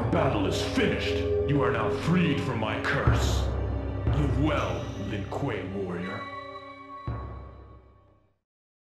battle is finished. You are now freed from my curse. Live well, Lin Kuei warrior.